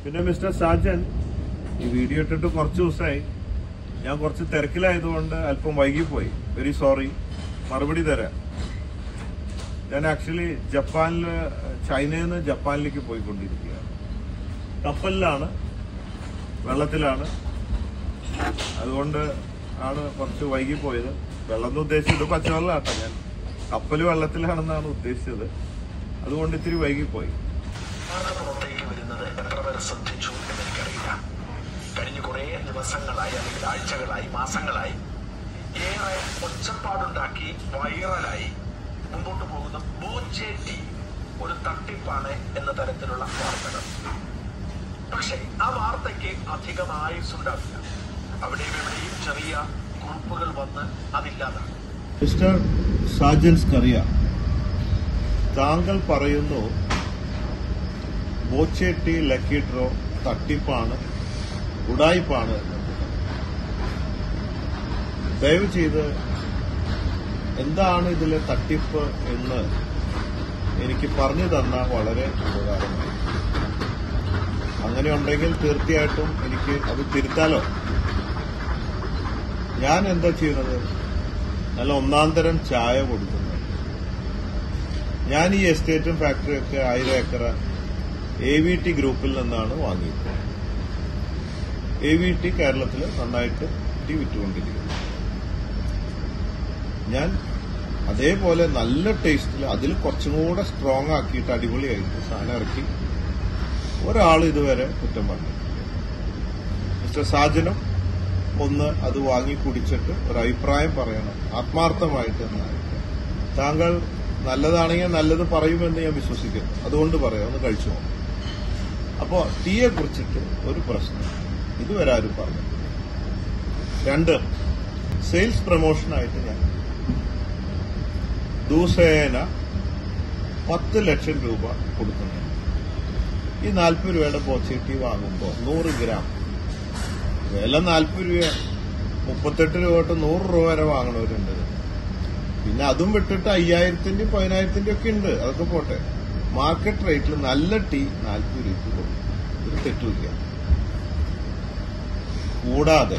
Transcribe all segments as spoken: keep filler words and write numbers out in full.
പിന്നെ മിസ്റ്റർ സാജൻ, ഈ വീഡിയോ ഇട്ടിട്ട് കുറച്ച് ദിവസമായി. ഞാൻ കുറച്ച് തിരക്കിലായതുകൊണ്ട് അല്പം വൈകിപ്പോയി. Very sorry. മറുപടി തരാം. ഞാൻ ആക്ച്വലി ജപ്പാനിൽ ചൈനയിൽ നിന്ന് ജപ്പാനിലേക്ക് പോയിക്കൊണ്ടിരിക്കുകയാണ്. കപ്പലിലാണ്, വെള്ളത്തിലാണ്. അതുകൊണ്ട് ആണ് കുറച്ച് വൈകിപ്പോയത്. വെള്ളം എന്ന് ഉദ്ദേശിച്ചത് പച്ചവെള്ളമാട്ടോ. ഞാൻ കപ്പൽ വെള്ളത്തിലാണെന്നാണ് ഉദ്ദേശിച്ചത്. അതുകൊണ്ട് ഇത്തിരി വൈകിപ്പോയി. പുറത്തേക്ക് വരുന്നത് എത്ര പേരെ ശ്രദ്ധിച്ചു എന്നെനിക്കറിയില്ല. കഴിഞ്ഞ കുറെ ദിവസങ്ങളായി അല്ലെങ്കിൽ ആഴ്ചകളായി മാസങ്ങളായി ഏറെ ഒച്ചപ്പാടുണ്ടാക്കി വൈറലായി മുമ്പോട്ട് പോകുന്ന ബോച്ചേട്ടി ഒരു തട്ടിപ്പാണ് എന്ന തരത്തിലുള്ള വാർത്തകൾ. പക്ഷേ ആ വാർത്തയ്ക്ക് അധികം ആയുസ്സുണ്ടാവില്ല. അവിടെയും എവിടെയും ചെറിയ കുറിപ്പുകൾ വന്ന് അതില്ലാതാണ്. മിസ്റ്റർ സാജൻ സ്കറിയ, താങ്കൾ പറയുന്നു ബോച്ചേട്ടി ലക്കി ഡ്രോ തട്ടിപ്പാണ്, ഉടായിപ്പാണ്. ദയവ് ചെയ്ത് എന്താണ് ഇതിലെ തട്ടിപ്പ് എന്ന് എനിക്ക് പറഞ്ഞു തന്നാൽ വളരെ ഉപകാരമായി. അങ്ങനെ ഉണ്ടെങ്കിൽ തീർച്ചയായിട്ടും എനിക്ക് അത് തിരുത്താലോ. ഞാൻ എന്താ ചെയ്യുന്നത്? നല്ല ഒന്നാം തരം ചായ കൊടുക്കുന്നത്. ഞാൻ ഈ എസ്റ്റേറ്റും ഫാക്ടറിയൊക്കെ ആയിരം ഏക്കർ എ വി ടി ഗ്രൂപ്പിൽ നിന്നാണ് വാങ്ങിയത്. എ വി ടി കേരളത്തിൽ നന്നായിട്ട് ടീ വിറ്റുകൊണ്ടിരിക്കുന്നു. ഞാൻ അതേപോലെ നല്ല ടേസ്റ്റിൽ അതിൽ കുറച്ചും കൂടെ സ്ട്രോങ് ആക്കിയിട്ട് അടിപൊളിയായിട്ട് സാധനം ഇറക്കി ഒരാൾ ഇതുവരെ കുറ്റം പറഞ്ഞിട്ടില്ല. മിസ്റ്റർ സാജനും ഒന്ന് അത് വാങ്ങി കുടിച്ചിട്ട് ഒരു അഭിപ്രായം പറയണം, ആത്മാർത്ഥമായിട്ട് എന്നായിരിക്കും. താങ്കൾ നല്ലതാണെങ്കിൽ നല്ലത് പറയുമെന്ന് ഞാൻ വിശ്വസിക്കുന്നു. അതുകൊണ്ട് പറയാം, ഒന്ന് കഴിച്ചു നോക്കാം. അപ്പോൾ ടീയെ കുറിച്ചിട്ട് ഒരു പ്രശ്നം ഇതുവരെ ആരും പറഞ്ഞിട്ടില്ല. രണ്ട്, സെയിൽസ് പ്രൊമോഷനായിട്ട് ഞാൻ ദിവസേന പത്ത് ലക്ഷം രൂപ കൊടുക്കുന്നുണ്ട്. ഈ നാൽപ്പത് രൂപയുടെ ബോച്ചേട്ടി വാങ്ങുമ്പോൾ നൂറ് ഗ്രാം വില നാൽപ്പത് രൂപ, മുപ്പത്തെട്ട് രൂപ തൊട്ട് നൂറ് രൂപ വരെ വാങ്ങണവരുണ്ട്. പിന്നെ അതും വിട്ടിട്ട് അയ്യായിരത്തിന്റെയും പതിനായിരത്തിന്റെയും ഒക്കെ ഉണ്ട്. അതൊക്കെ പോട്ടെ. മാർക്കറ്റ് റേറ്റിൽ നല്ല ടീ നാൽപ്പത് രൂപയ്ക്ക് കൊടുക്കും. ഒരു തെറ്റുമില്ല. കൂടാതെ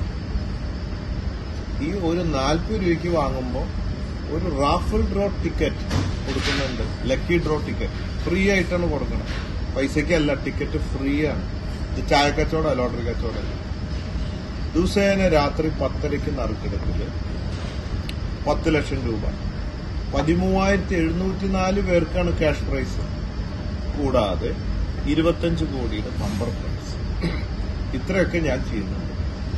ഈ ഒരു നാൽപ്പത് രൂപയ്ക്ക് വാങ്ങുമ്പോൾ ഒരു റാഫിൾ ഡ്രോ ടിക്കറ്റ് കൊടുക്കുന്നുണ്ട്. ലക്കി ഡ്രോ ടിക്കറ്റ് ഫ്രീ ആയിട്ടാണ് കൊടുക്കണം. പൈസയ്ക്കല്ല, ടിക്കറ്റ് ഫ്രീ ആണ്. ഇത് ചായ കച്ചവടം, ലോട്ടറി കച്ചവടം. ദിവസേന രാത്രി പത്തരയ്ക്ക് നറുക്കെടുപ്പില് പത്ത് ലക്ഷം രൂപ, പതിമൂവായിരത്തി എഴുന്നൂറ്റി നാല് പേർക്കാണ് ക്യാഷ് പ്രൈസ്. കൂടാതെ ഇരുപത്തഞ്ച് കോടിയുടെ ബമ്പർ പ്രൈസ്. ഇത്രയൊക്കെ ഞാൻ ചെയ്യുന്നുണ്ട്.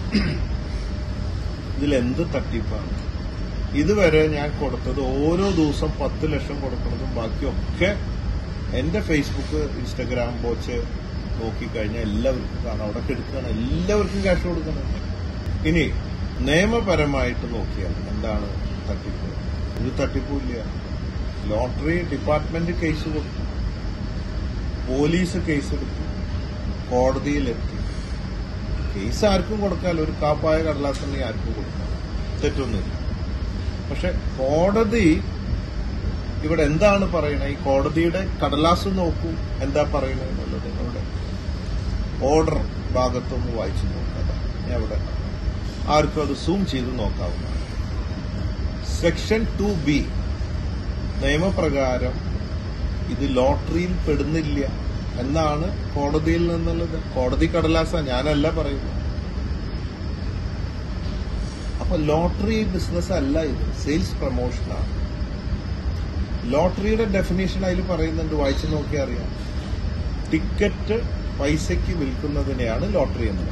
ഇതിലെന്ത് തട്ടിപ്പാണ്? ഇതുവരെ ഞാൻ കൊടുത്തത് ഓരോ ദിവസം പത്ത് ലക്ഷം കൊടുക്കുന്നതും ബാക്കിയൊക്കെ എന്റെ ഫേസ്ബുക്ക്, ഇൻസ്റ്റഗ്രാം പോച്ച് നോക്കിക്കഴിഞ്ഞാൽ എല്ലാവർക്കും കാണാം. അവിടെ എടുക്കുകയാണ്, എല്ലാവർക്കും ക്യാഷ് കൊടുക്കുന്നത്. ഇനി നിയമപരമായിട്ട് നോക്കിയാൽ എന്താണ് തട്ടിപ്പ്? ഒരു തട്ടിപ്പില്ല. ലോട്ടറി ഡിപ്പാർട്ട്മെന്റ് കേസ് കൊടുത്തു, പോലീസ് കേസെടുത്തു, കോടതിയിലെത്തി. കേസ് ആർക്കും കൊടുക്കാമല്ലോ. ഒരു കാപ്പായ കടലാസുണ്ടെങ്കിൽ ആർക്കും കൊടുക്കാം, തെറ്റൊന്നുമില്ല. പക്ഷെ കോടതി ഇവിടെ എന്താണ് പറയണത്? ഈ കോടതിയുടെ കടലാസ് നോക്കൂ, എന്താ പറയണത് എന്നുള്ളത് നിങ്ങളുടെ ഓർഡർ ഭാഗത്തൊന്ന് വായിച്ചു നോക്കാതെ അവിടെ ആർക്കും അത് സൂം ചെയ്ത് നോക്കാവുന്നതാണ്. സെക്ഷൻ ടു ബി നിയമപ്രകാരം ഇത് ലോട്ടറിയിൽ പെടുന്നില്ല എന്നാണ് കോടതിയിൽ നിന്നുള്ളത്. കോടതി കടലാസ, ഞാനല്ല പറയുന്നത്. അപ്പൊ ലോട്ടറി ബിസിനസ് അല്ല ഇത്, സെയിൽസ് പ്രൊമോഷനാണ്. ലോട്ടറിയുടെ ഡെഫിനേഷൻ അതിൽ പറയുന്നുണ്ട്, വായിച്ചു നോക്കിയാൽ അറിയാം. ടിക്കറ്റ് പൈസയ്ക്ക് വിൽക്കുന്നതിനെയാണ് ലോട്ടറി എന്നുള്ളത്.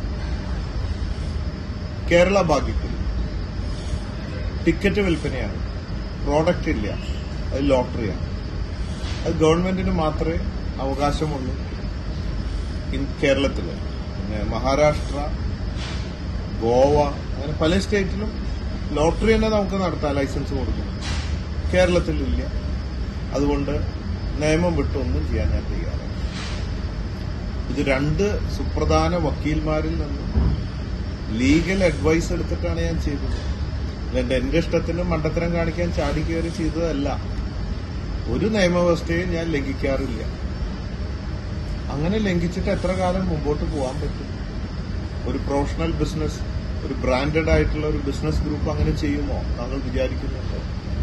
കേരള ഭാഗ്യത്തിൽ ടിക്കറ്റ് വിൽപ്പനയാണ്, പ്രോഡക്റ്റ് ഇല്ല, അത് ലോട്ടറിയാണ്. അത് ഗവൺമെന്റിന് മാത്രമേ അവകാശമുള്ളൂ ഇൻ കേരളത്തില്. പിന്നെ മഹാരാഷ്ട്ര, ഗോവ, അങ്ങനെ പല സ്റ്റേറ്റിലും ലോട്ടറി തന്നെ നമുക്ക് നടത്താം, ലൈസൻസ് കൊടുക്കണം. കേരളത്തിലില്ല. അതുകൊണ്ട് നിയമം വിട്ടൊന്നും ചെയ്യാൻ ഞാൻ തയ്യാറാണ്. ഇത് രണ്ട് സുപ്രധാന വക്കീൽമാരിൽ നിന്ന് ലീഗൽ അഡ്വൈസ് എടുത്തിട്ടാണ് ഞാൻ ചെയ്തത്. എന്റെ എന്റെ ഇഷ്ടത്തിന് മണ്ടത്തരം കാണിക്കാൻ ചാടി കയറി ചെയ്തതല്ല. ഒരു നിയമവ്യവസ്ഥയും ഞാൻ ലംഘിക്കാറില്ല. അങ്ങനെ ലംഘിച്ചിട്ട് എത്ര കാലം മുമ്പോട്ട് പോകാൻ പറ്റും? ഒരു പ്രൊഫഷണൽ ബിസിനസ്, ഒരു ബ്രാൻഡഡ് ആയിട്ടുള്ള ഒരു ബിസിനസ് ഗ്രൂപ്പ് അങ്ങനെ ചെയ്യുമോ താങ്കൾ വിചാരിക്കുന്നുണ്ടോ?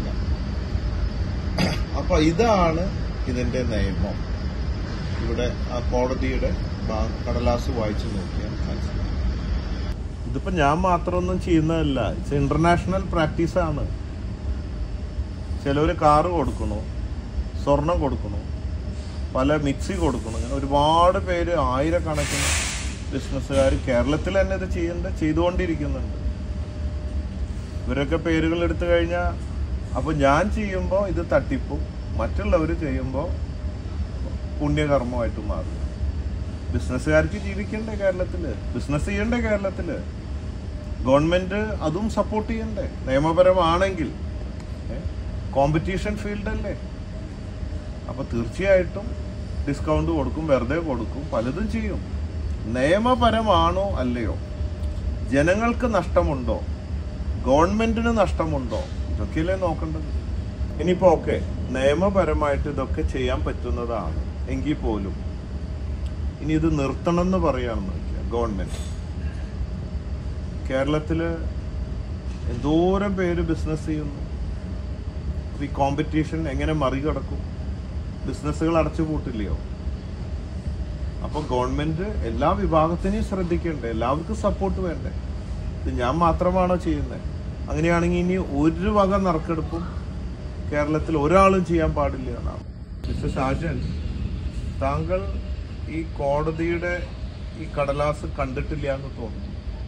അപ്പൊ ഇതാണ് ഇതിന്റെ നിയമം. ഇവിടെ ആ കോടതിയുടെ കടലാസ് വായിച്ചു നോക്കിയാൽ മനസ്സിലാവും. ഇതിപ്പോ ഞാൻ മാത്രമൊന്നും ചെയ്യുന്നതല്ല, ഇറ്റ്സ് ഇന്റർനാഷണൽ പ്രാക്ടീസാണ്. ചിലവര് കാറ് കൊടുക്കണു, സ്വർണം കൊടുക്കണു, പല മിക്സി കൊടുക്കണം. അങ്ങനെ ഒരുപാട് പേര്, ആയിരക്കണക്കിന് ബിസിനസ്സുകാർ കേരളത്തിൽ തന്നെ ഇത് ചെയ്യേണ്ട ചെയ്തുകൊണ്ടിരിക്കുന്നുണ്ട്. ഇവരൊക്കെ പേരുകൾ എടുത്തു കഴിഞ്ഞാൽ അപ്പോൾ ഞാൻ ചെയ്യുമ്പോൾ ഇത് തട്ടിപ്പും, മറ്റുള്ളവർ ചെയ്യുമ്പോൾ പുണ്യകർമ്മമായിട്ട് മാറും. ബിസിനസ്സുകാർക്ക് ജീവിക്കണ്ടേ കേരളത്തിൽ? ബിസിനസ് ചെയ്യണ്ടേ കേരളത്തിൽ? ഗവൺമെന്റ് അതും സപ്പോർട്ട് ചെയ്യണ്ടേ? നിയമപരമാണെങ്കിൽ കോമ്പറ്റീഷൻ ഫീൽഡല്ലേ. അപ്പൊ തീർച്ചയായിട്ടും ഡിസ്കൗണ്ട് കൊടുക്കും, വെറുതെ കൊടുക്കും, പലതും ചെയ്യും. നിയമപരമാണോ അല്ലയോ? ജനങ്ങൾക്ക് നഷ്ടമുണ്ടോ? ഗവൺമെന്റിന് നഷ്ടമുണ്ടോ? ഇതൊക്കെയല്ലേ നോക്കേണ്ടത്. ഇനിയിപ്പോ ഓക്കെ, നിയമപരമായിട്ട് ഇതൊക്കെ ചെയ്യാൻ പറ്റുന്നതാണ് എങ്കിൽ പോലും ഇനി ഇത് നിർത്തണം എന്ന് പറയുകയാണെന്ന് വെച്ചാൽ ഗവൺമെന്റ്, കേരളത്തില് എന്തോരം പേര് ബിസിനസ് ചെയ്യുന്നു. ഈ കോമ്പറ്റീഷൻ എങ്ങനെ മറികടക്കും? ബിസിനസ്സുകൾ അടച്ചുപൂട്ടില്ലയോ? അപ്പൊ ഗവൺമെന്റ് എല്ലാ വിഭാഗത്തിനെയും ശ്രദ്ധിക്കണ്ടേ? എല്ലാവർക്കും സപ്പോർട്ട് വേണ്ടേ? ഇത് ഞാൻ മാത്രമാണോ ചെയ്യുന്നത്? അങ്ങനെയാണെങ്കിൽ ഇനി ഒരു വക നറുക്കെടുപ്പും കേരളത്തിൽ ഒരാളും ചെയ്യാൻ പാടില്ല എന്നാണ്. മിസ്റ്റർ ഷാജൻ, താങ്കൾ ഈ കോടതിയുടെ ഈ കടലാസ് കണ്ടിട്ടില്ല എന്ന് തോന്നുന്നു.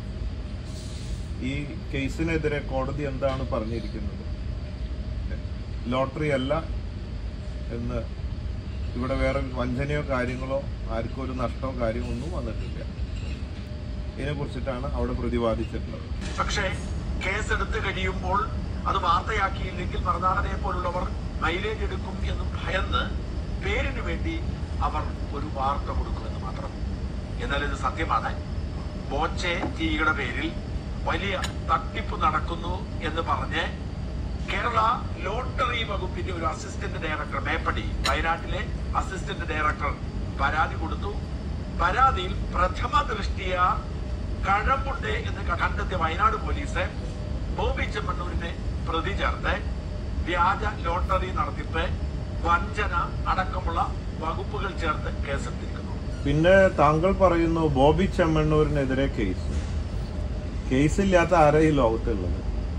ഈ കേസിനെതിരെ കോടതി എന്താണ് പറഞ്ഞിരിക്കുന്നത്? ലോട്ടറി അല്ല എന്ന്, ഇവിടെ വേറെ വഞ്ചനയോ കാര്യങ്ങളോ ആർക്കും ഒരു നഷ്ടമോ കാര്യമോ ഒന്നും വന്നിട്ടില്ല. ഇതിനെ കുറിച്ചിട്ടാണ് അവിടെ പ്രതിപാദിച്ചിട്ടുള്ളത്. പക്ഷേ കേസ് എടുത്തു കഴിയുമ്പോൾ അത് വാർത്തയാക്കിയില്ലെങ്കിൽ മറുനാടനെ പോലുള്ളവർ മൈലേജ് എടുക്കും എന്ന് ഭയന്ന് പേരിന് വേണ്ടി അവർ ഒരു വാർത്ത കൊടുക്കുമെന്ന് മാത്രം. എന്നാൽ ഇത് സത്യമാണ്. ബോച്ചെ ടീയുടെ പേരിൽ വലിയ തട്ടിപ്പ് നടക്കുന്നു എന്ന് പറഞ്ഞ് കേരള ലോട്ടറി വകുപ്പിന്റെ ഒരു അസിസ്റ്റന്റ് ഡയറക്ടർ, മേപ്പടി, വയനാട്ടിലെ അസിസ്റ്റന്റ് ഡയറക്ടർ പരാതി കൊടുത്തു. പരാതിയിൽ പ്രഥമ ദൃഷ്ടിയ കഴമ്പുണ്ട് എന്ന് കണ്ടെത്തിയ വയനാട് പോലീസ് ബോബി ചെമ്മണ്ണൂരിനെ പ്രതി ചേർത്ത് വ്യാജ ലോട്ടറി നടത്തിപ്പ്, വഞ്ചന അടക്കമുള്ള വകുപ്പുകൾ ചേർത്ത് കേസെടുത്തിരിക്കുന്നു. പിന്നെ താങ്കൾ പറയുന്നു ബോബി ചെമ്മണ്ണൂരിനെതിരെ കേസ്. കേസില്ലാത്ത ആരാ ഈ ലോകത്തുള്ളത്?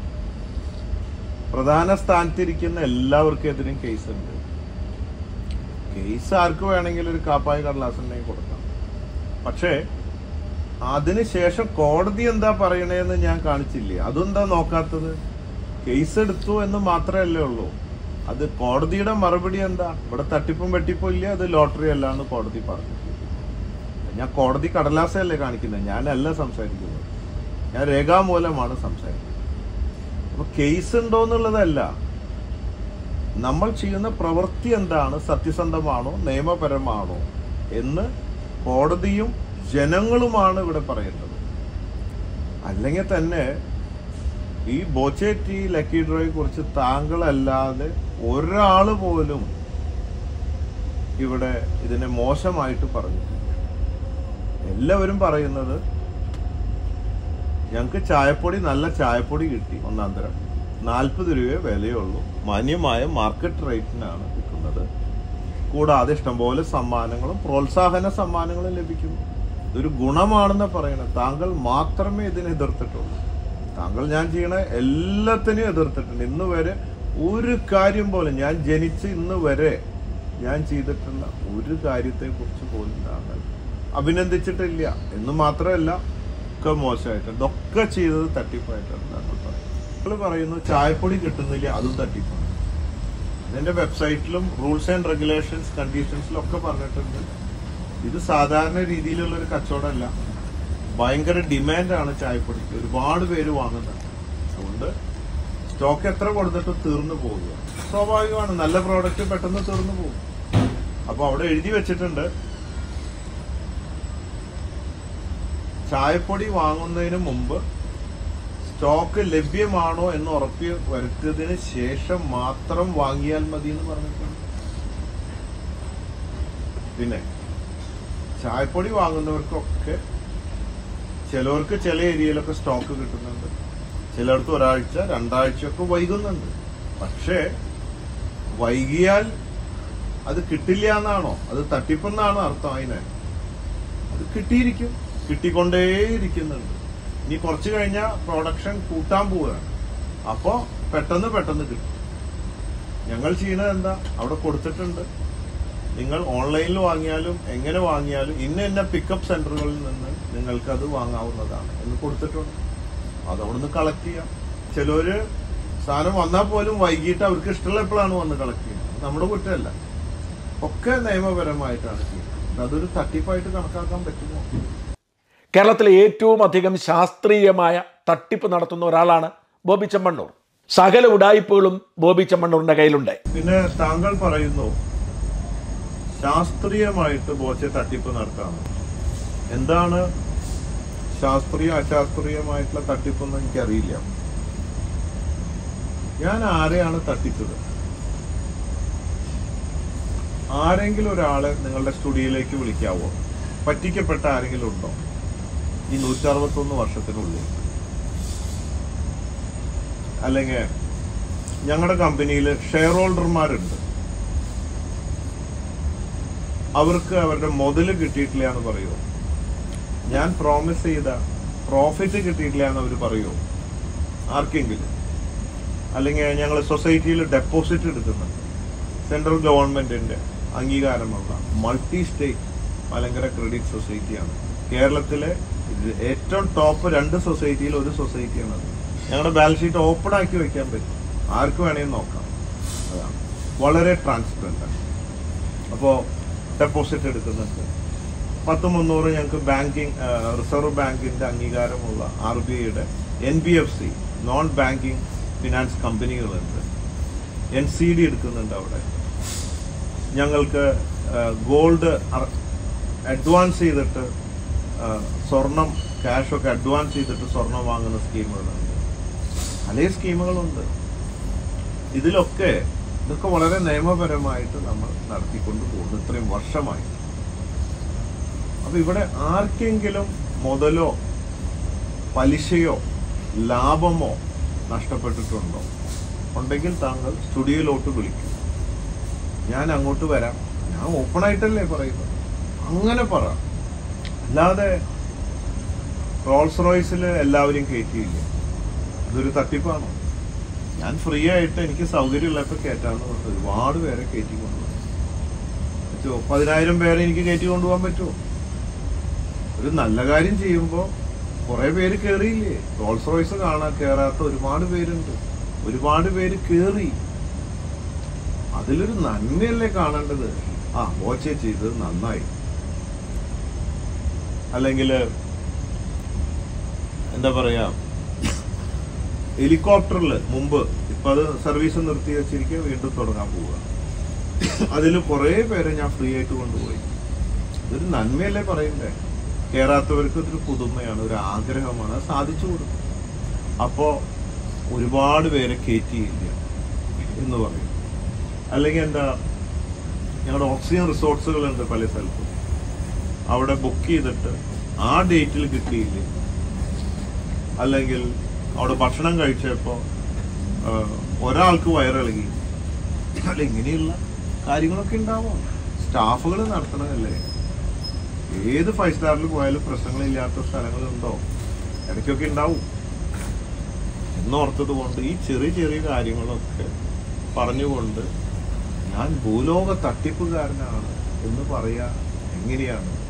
പ്രധാന സ്ഥാനത്തിരിക്കുന്ന എല്ലാവർക്കും എതിരും കേസുണ്ട്. കേസ് ആർക്ക് വേണമെങ്കിലും ഒരു കാപ്പായ കടലാസുണ്ടെങ്കിൽ കൊടുക്കാം. പക്ഷേ അതിനുശേഷം കോടതി എന്താ പറയണേന്ന് ഞാൻ കാണിച്ചില്ലേ? അതെന്താ നോക്കാത്തത്? കേസ് എടുത്തു എന്ന് മാത്രമല്ലേ ഉള്ളൂ. അത് കോടതിയുടെ മറുപടി എന്താ? ഇവിടെ തട്ടിപ്പും വെട്ടിപ്പും ഇല്ല, അത് ലോട്ടറി അല്ല എന്ന് കോടതി പറഞ്ഞു. ഞാൻ കോടതി കടലാസല്ലേ കാണിക്കുന്നത്, ഞാനല്ല സംസാരിക്കുന്നത്. ഞാൻ രേഖാമൂലമാണ് സംസാരിക്കുന്നത്. അപ്പൊ കേസ് ഉണ്ടോ എന്നുള്ളതല്ല, നമ്മൾ ചെയ്യുന്ന പ്രവൃത്തി എന്താണ്, സത്യസന്ധമാണോ നിയമപരമാണോ എന്ന് കോടതിയും ജനങ്ങളുമാണ് ഇവിടെ പറയുന്നത്. അല്ലെങ്കിൽ തന്നെ ഈ ബോച്ചെ ടി ലക്കി ഡ്രോയെ കുറിച്ച് താങ്കളല്ലാതെ ഒരാള് പോലും ഇവിടെ ഇതിനെ മോശമായിട്ട് പറഞ്ഞിട്ടില്ല. എല്ലാവരും പറയുന്നത് ഞങ്ങൾക്ക് ചായപ്പൊടി, നല്ല ചായപ്പൊടി കിട്ടി, ഒന്നാം തരം, നാൽപ്പത് രൂപയെ വിലയുള്ളൂ, മാന്യമായ മാർക്കറ്റ് റേറ്റിനാണ് വിൽക്കുന്നത്. കൂടാതെ ഇഷ്ടംപോലെ സമ്മാനങ്ങളും പ്രോത്സാഹന സമ്മാനങ്ങളും ലഭിക്കുന്നു. ഇതൊരു ഗുണമാണെന്ന് പറയണത്. താങ്കൾ മാത്രമേ ഇതിനെ എതിർത്തിട്ടുള്ളൂ. താങ്കൾ ഞാൻ ചെയ്യണ എല്ലാത്തിനെയും എതിർത്തിട്ടുണ്ട്. ഇന്ന് വരെ ഒരു കാര്യം പോലും, ഞാൻ ജനിച്ച് ഇന്ന് വരെ ഞാൻ ചെയ്തിട്ടുള്ള ഒരു കാര്യത്തെ കുറിച്ച് പോലും താങ്കൾ അഭിനന്ദിച്ചിട്ടില്ല. എന്ന് മാത്രമല്ല, ഒക്കെ മോശമായിട്ടുണ്ട്. ഇതൊക്കെ ചെയ്തത് തട്ടിപ്പായിട്ടാണ് താങ്കൾ പറയുന്നത്. താങ്കൾ പറയുന്നു ചായപ്പൊടി കിട്ടുന്നില്ല, അതും തട്ടിപ്പാണ്. ഇതിന്റെ വെബ്സൈറ്റിലും റൂൾസ് ആൻഡ് റെഗുലേഷൻസ് കണ്ടീഷൻസിലും ഒക്കെ പറഞ്ഞിട്ടുണ്ട് ഇത് സാധാരണ രീതിയിലുള്ള ഒരു കച്ചവടമല്ല. ഭയങ്കര ഡിമാൻഡാണ് ചായപ്പൊടിക്ക്, ഒരുപാട് പേര് വാങ്ങുന്നുണ്ട്. അതുകൊണ്ട് സ്റ്റോക്ക് എത്ര കൊടുത്തിട്ട് തീർന്നു പോവുക സ്വാഭാവികമാണ്. നല്ല പ്രോഡക്റ്റ് പെട്ടെന്ന് തീർന്നു പോകും. അപ്പൊ അവിടെ എഴുതി വെച്ചിട്ടുണ്ട്, ചായപ്പൊടി വാങ്ങുന്നതിന് മുമ്പ് സ്റ്റോക്ക് ലഭ്യമാണോ എന്ന് ഉറപ്പി വരുത്തിയതിന് ശേഷം മാത്രം വാങ്ങിയാൽ മതി എന്ന് പറഞ്ഞിട്ടുണ്ട്. പിന്നെ ചായപ്പൊടി വാങ്ങുന്നവർക്കൊക്കെ ചിലവർക്ക് ചില ഏരിയയിലൊക്കെ സ്റ്റോക്ക് കിട്ടുന്നുണ്ട്, ചിലർക്ക് ഒരാഴ്ച രണ്ടാഴ്ചയൊക്കെ വൈകുന്നുണ്ട്. പക്ഷേ വൈകിയാൽ അത് കിട്ടില്ല എന്നാണോ, അത് തട്ടിപ്പെന്നാണോ അർത്ഥം? അതിനെ അത് കിട്ടിയിരിക്കും, കിട്ടിക്കൊണ്ടേയിരിക്കുന്നുണ്ട്. ഇനി കുറച്ച് കഴിഞ്ഞാൽ പ്രൊഡക്ഷൻ കൂട്ടാൻ പോവുകയാണ്. അപ്പോൾ പെട്ടെന്ന് പെട്ടെന്ന് കിട്ടും. ഞങ്ങൾ ചെയ്യുന്നത് എന്താ, അവിടെ കൊടുത്തിട്ടുണ്ട്. നിങ്ങൾ ഓൺലൈനിൽ വാങ്ങിയാലും എങ്ങനെ വാങ്ങിയാലും ഇന്ന ഇന്ന പിക്കപ്പ് സെന്ററുകളിൽ നിന്ന് നിങ്ങൾക്കത് വാങ്ങാവുന്നതാണ് എന്ന് കൊടുത്തിട്ടുണ്ട്. അതവിടുന്ന് കളക്ട് ചെയ്യാം. ചിലര് സാധനം വന്നാൽ പോലും വൈകിട്ട് അവർക്ക് ഇഷ്ടമുള്ള എപ്പോഴാണ് വന്ന് കളക്ട് ചെയ്യുന്നത്. നമ്മുടെ കുറ്റമല്ല, ഒക്കെ നിയമപരമായിട്ടാണ് ചെയ്യുന്നത്. അതൊരു തട്ടിപ്പായിട്ട് കണക്കാക്കാൻ പറ്റുമോ? കേരളത്തിലെ ഏറ്റവും അധികം ശാസ്ത്രീയമായ തട്ടിപ്പ് നടത്തുന്ന ഒരാളാണ് ബോബി ചെമ്മണ്ണൂർ. സകല ഉഡായിപ്പുകളും ബോബി ചെമ്മണ്ണൂറിന്റെ കയ്യിലുണ്ട്. പിന്നെ താങ്കൾ പറയുന്നു ശാസ്ത്രീയമായിട്ട് ബോച്ചെ തട്ടിപ്പ് നടത്താം. എന്താണ് ശാസ്ത്രീയ അശാസ്ത്രീയമായിട്ടുള്ള തട്ടിപ്പെന്ന് എനിക്കറിയില്ല. ഞാൻ ആരെയാണ് തട്ടിച്ചത്? ആരെങ്കിലും ഒരാളെ നിങ്ങളുടെ സ്റ്റുഡിയോയിലേക്ക് വിളിക്കാവോ? പറ്റിക്കപ്പെട്ട ആരെങ്കിലും ഉണ്ടോ ഈ നൂറ്റി അറുപത്തൊന്ന് വർഷത്തിനുള്ളിൽ? അല്ലെങ്കിൽ ഞങ്ങളുടെ കമ്പനിയിൽ ഷെയർ ഹോൾഡർമാരുണ്ട്, അവർക്ക് അവരുടെ മുതല് കിട്ടിയിട്ടില്ല എന്ന് പറയുമോ? ഞാൻ പ്രോമിസ് ചെയ്ത പ്രോഫിറ്റ് കിട്ടിയിട്ടില്ല എന്ന് അവർ പറയുമോ ആർക്കെങ്കിലും? അല്ലെങ്കിൽ ഞങ്ങൾ സൊസൈറ്റിയിൽ ഡെപ്പോസിറ്റ് എടുക്കുന്നുണ്ട്. സെൻട്രൽ ഗവൺമെന്റിന്റെ അംഗീകാരമുള്ള മൾട്ടി സ്റ്റേറ്റ് മലങ്കര ക്രെഡിറ്റ് സൊസൈറ്റിയാണ്. കേരളത്തിലെ ഏറ്റവും ടോപ്പ് രണ്ട് സൊസൈറ്റിയിൽ ഒരു സൊസൈറ്റിയാണ് അത്. ഞങ്ങളുടെ ബാലൻസ് ഷീറ്റ് ഓപ്പൺ ആക്കി വെക്കാൻ പറ്റും, ആർക്ക് വേണമെങ്കിൽ നോക്കാം. അതാണ് വളരെ ട്രാൻസ്പെറന്റ് ആണ്. അപ്പോൾ ഡെപ്പോസിറ്റ് എടുക്കുന്നുണ്ട്. പത്ത് മുന്നൂറ് ഞങ്ങൾക്ക് ബാങ്കിങ് റിസർവ് ബാങ്കിന്റെ അംഗീകാരമുള്ള ആർ ബി ഐയുടെ N B F C non banking finance കമ്പനികളുണ്ട്. എൻ സി ഡി എടുക്കുന്നുണ്ട് അവിടെ. ഞങ്ങൾക്ക് ഗോൾഡ് അഡ്വാൻസ് ചെയ്തിട്ട് സ്വർണം ക്യാഷൊക്കെ അഡ്വാൻസ് ചെയ്തിട്ട് സ്വർണം വാങ്ങുന്ന സ്കീമുകളുണ്ട്. പല സ്കീമുകളുണ്ട്. ഇതിലൊക്കെ ഇതൊക്കെ വളരെ നിയമപരമായിട്ട് നമ്മൾ നടത്തിക്കൊണ്ട് പോകുന്നു ഇത്രയും വർഷമായി. അപ്പൊ ഇവിടെ ആർക്കെങ്കിലും മുതലോ പലിശയോ ലാഭമോ നഷ്ടപ്പെട്ടിട്ടുണ്ടോ? ഉണ്ടെങ്കിൽ താങ്കൾ സ്റ്റുഡിയോയിലോട്ട് വിളിക്കും, ഞാൻ അങ്ങോട്ട് വരാം. ഞാൻ ഓപ്പൺ ആയിട്ടല്ലേ പറയുന്നത്, അങ്ങനെ പറ. അല്ലാതെ റോൾസ് റോയ്സിൽ എല്ലാവരും കയറ്റിയില്ല, ഇതൊരു തട്ടിപ്പാണോ? ഞാൻ ഫ്രീ ആയിട്ട് എനിക്ക് സൗകര്യമുള്ളപ്പോൾ കയറ്റാന്ന് പറഞ്ഞത് ഒരുപാട് പേരെ കയറ്റി കൊണ്ടുപോകാൻ പറ്റുമോ? പതിനായിരം പേരെ എനിക്ക് കയറ്റി കൊണ്ടുപോകാൻ പറ്റുമോ? ഒരു നല്ല കാര്യം ചെയ്യുമ്പോൾ കുറെ പേര് കയറിയില്ലേ? റോൾസ് റോയ്സ് കാണാൻ കയറാത്ത ഒരുപാട് പേരുണ്ട്, ഒരുപാട് പേര് കയറി. അതിലൊരു നന്മയല്ലേ കാണേണ്ടത്? ആ ബോച്ചെ ചെയ്തത് നന്നായി. അല്ലെങ്കിൽ എന്താ പറയാ, ഹെലികോപ്റ്ററിൽ മുമ്പ് ഇപ്പൊ അത് സർവീസ് നിർത്തി വെച്ചിരിക്കുക, വീണ്ടും തുടങ്ങാൻ പോവുക. അതിൽ കുറെ പേരെ ഞാൻ ഫ്രീ ആയിട്ട് കൊണ്ടുപോയി. ഇതൊരു നന്മയല്ലേ പറയണ്ടേ? കയറാത്തവർക്ക് ഇതൊരു പുതുമയാണ്, ഒരു ആഗ്രഹമാണ്, അത് സാധിച്ചു കൊടുക്കും. അപ്പോ ഒരുപാട് പേരെ കയറ്റിയില്ല എന്ന് പറയും. അല്ലെങ്കിൽ എന്താ, ഞങ്ങളുടെ ഓക്സിജൻ റിസോർട്സുകളുണ്ട് പല സ്ഥലത്തും, അവിടെ ബുക്ക് ചെയ്തിട്ട് ആ ഡേറ്റിൽ കിട്ടിയില്ല. അല്ലെങ്കിൽ അവിടെ ഭക്ഷണം കഴിച്ചപ്പോൾ ഒരാൾക്ക് വയറിളകി. അല്ല, ഇങ്ങനെയുള്ള കാര്യങ്ങളൊക്കെ ഉണ്ടാവും. സ്റ്റാഫുകൾ നടത്തണമല്ലേ? ഏത് ഫൈവ് സ്റ്റാറിൽ പോയാലും പ്രശ്നങ്ങളില്ലാത്ത സ്ഥലങ്ങളുണ്ടോ? ഇടയ്ക്കൊക്കെ ഉണ്ടാവും. എന്നോർത്തത് കൊണ്ട് ഈ ചെറിയ ചെറിയ കാര്യങ്ങളൊക്കെ പറഞ്ഞുകൊണ്ട് ഞാൻ ഭൂലോക തട്ടിപ്പുകാരനാണ് എന്ന് പറയാ എങ്ങനെയാണ്?